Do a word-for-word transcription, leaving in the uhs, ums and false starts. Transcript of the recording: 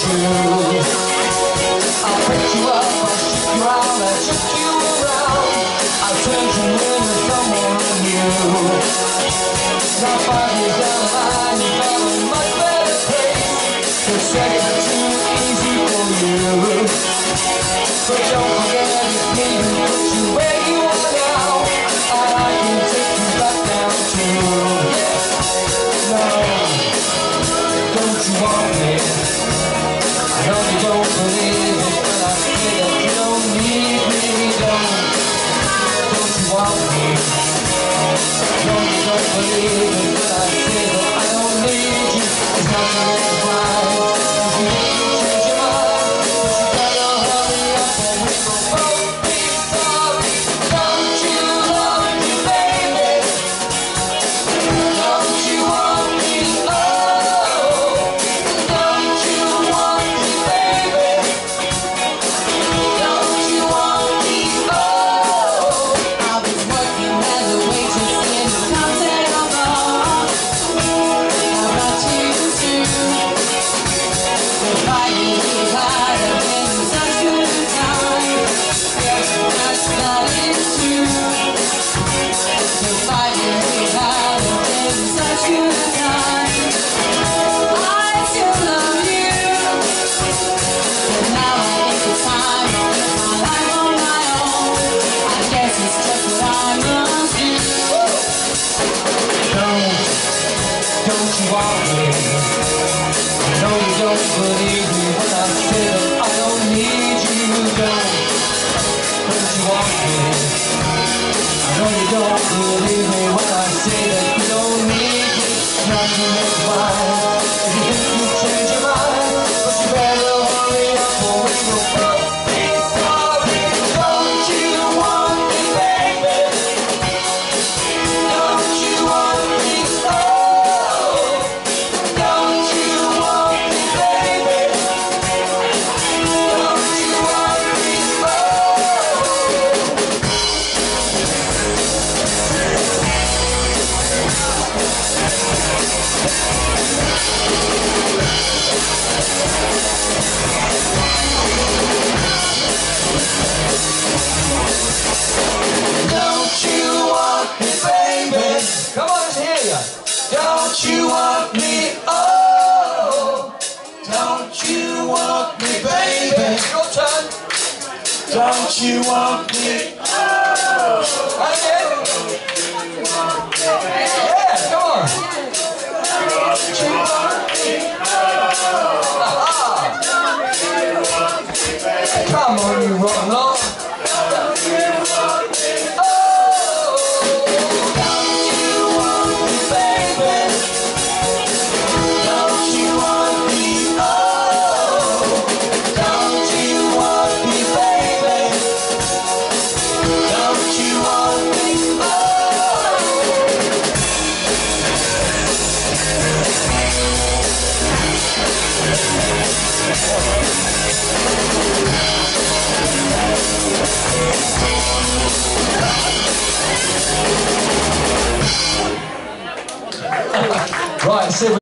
true. I'll pick you up, I'll ship you out, I'll ship you around. I'll turn you into someone new. Now five years down the line, you found a much better place. The sex is too easy for you. But don't forget it's me who put you where you are now. And I can take you back down too. No, don't you want me? I know you don't believe it, but I say that you don't need me. Don't, don't you want me? I know you don't believe it, but I say that I don't need you. It's not too late to find. If you need to change your mind, but you better hurry up or we will both be sorry. Don't you love me, baby? Don't you want me? Oh, don't you want me, baby? Don't you want me? Oh, I was working as a waitress in a cocktail bar. How about you too? We're fighting really hard and having such good time. Yes, that's that is true. We're fighting really hard and having such good time. I still love you, but now I think it's time to live my life on my own. I guess it's just what I must do. don't, don't you want me? I know you don't believe me when I say that I don't need you. Don't, don't you want me? I know you don't believe me when I say that you don't need me. Not to make mine. If you think you change your mind, but you better hurry up or we will both be sorry. Don't you want me, baby? Don't you want me? Oh, don't you want me, baby? Don't you want me? Don't you want me, baby? Come on, let's hear ya. Don't you want me? Oh, don't you want me, baby? Your turn. Don't you want me? Oh, again. Yeah, come on. Don't you want me? Oh. Come on, you rotten lot. Right, see